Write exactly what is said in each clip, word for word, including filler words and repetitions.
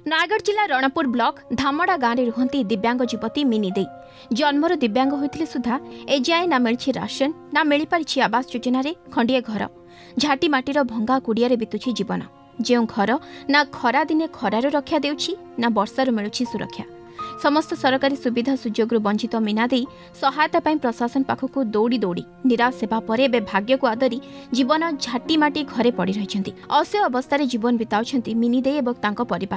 नयगढ़ जिला रणपुर ब्लॉक धामड़ा गाँव में रुहती दिव्यांग युवती मिनी दे जन्मर दिव्यांग होते सुधा एजाए ना मिली राशन ना मिल पारी आवास योजन खंडिए घर झाटी माटीर भंगा कुड़िया बीतुची जीवन जो घर ना खरा दिने खरार रक्षा देउछि ना वर्षार मिलुछि सुरक्षा समस्त सरकारी सुविधा सुजोग वंचित मीना दे सहायता पाई प्रशासन पाखक दौड़ी दौड़ी निराश सेवा परे बे भाग्य को आदरी जीवन झाटी माटी घरे पड़ी रही असह्य अवस्था जीवन बिताउछंती मिनी दे एवं तांको परिवार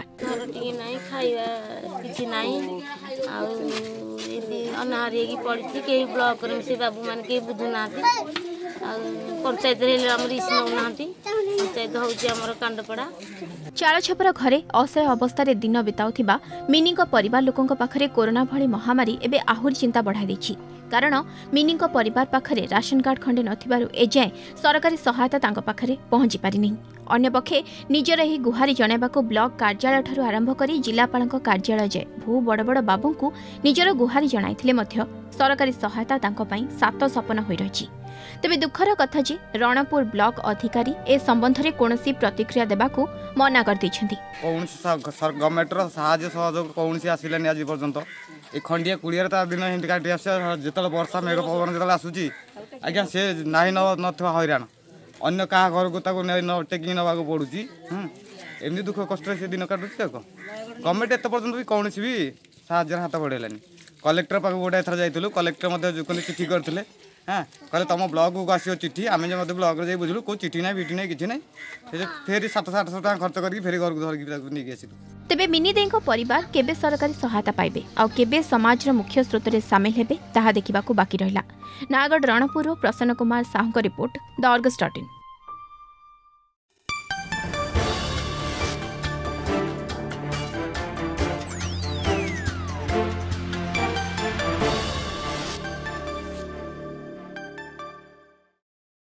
चाल छपर घरे असह्य अवस्था दिन बिताउथिबा मिनी परिवार लोकों पाखरे कोरोना भली महामारी एबे आहुरी चिंता बढ़ाई देछि कारण मिनी परिवार पाखरे राशन कार्ड खंडे नथिबारु एजाए सरकारी सहायता तांको पाखरे पहुंची पारिनी। अन्य पक्षे निजर ही गुहारी जणाइबाकू ब्लॉक कार्यालय ठारू आरंभ करी जिलापालक कार्यालय जाए भू बड़ बड़ बाबूंकू निजर गुहारी जणाइथिले मध्य सरकारी सहायता तांको पई सात सपन होई रहिछि। तेबे दुखर कथा जे रणपुर ब्लॉक अधिकारी ए संबंध में कौनसी प्रतिक्रिया देबाकू मना कर दैछंती। गवर्नमेंटर साहाय्य सहयोग कौनसी आसिलानी आज पर्यंत ए खंडिया कुड़िया ता दिन हिंदी काटी आस जितल वर्षा मेघ पवन जितल आसुची आज्ञा से नाही न नथवा हैरान अन्य कहा घर को ताको न टेकिंग नबाको पड़ुची एमनी दुख कष्ट से दिन काटुची देखो गवर्नमेंट एत पर्यंत भी कौनसी भी साहाय्य हाथ बढ़ेलानी कलेक्टर पाक गोटे एथर जाइतलु कलेक्टर मते चिठी करथिले हाँ कहले तुम ब्लॉक को आसो चिठी आम जो ब्लॉक रे बुझलु को चिठी ना बिठी ना किसी ना फेर सात सात सौ टाँग खर्च करके फेर घर को धरिक नहीं आसिलु। तेबे मिनी देई को परिवार केबे सरकारी सहायता पाइबे आ केबे समाज मुख्य स्रोत रे शामिल हेबे ताहा देखिबाकू बाकी रहिला। Nayagarh Ranpur Prasanna Kumar Sahu report the Argus dot in.